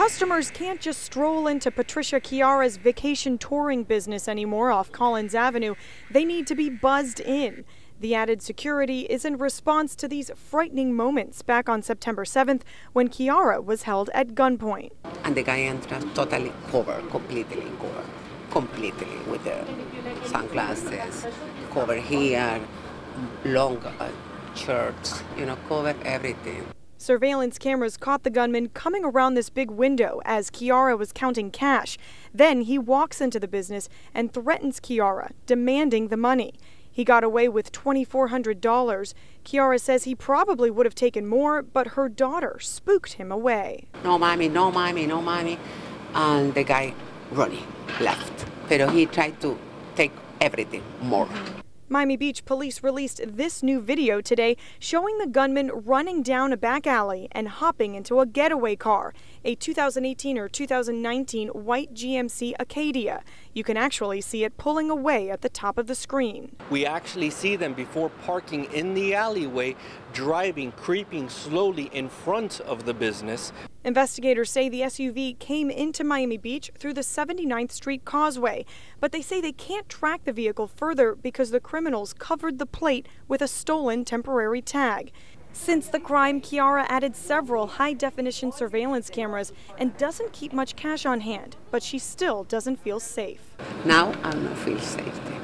Customers can't just stroll into Patricia Chiara's vacation touring business anymore off Collins Avenue. They need to be buzzed in. The added security is in response to these frightening moments back on September 7th when Chiara was held at gunpoint. And the guy enters totally covered, completely with the sunglasses, cover here, long shirts, cover everything. Surveillance cameras caught the gunman coming around this big window as Chiara was counting cash. Then he walks into the business and threatens Chiara, demanding the money. He got away with $2,400. Chiara says he probably would have taken more, but her daughter spooked him away. No, mommy, no, mommy, no, mommy. And the guy running, left. But he tried to take everything more. Miami Beach police released this new video today showing the gunman running down a back alley and hopping into a getaway car, a 2018 or 2019 white GMC Acadia. You can actually see it pulling away at the top of the screen. We actually see them before parking in the alleyway, driving, creeping slowly in front of the business. Investigators say the SUV came into Miami Beach through the 79th Street Causeway, but they say they can't track the vehicle further because the criminals covered the plate with a stolen temporary tag. Since the crime, Chiara added several high-definition surveillance cameras and doesn't keep much cash on hand, but she still doesn't feel safe. Now I don't feel safe.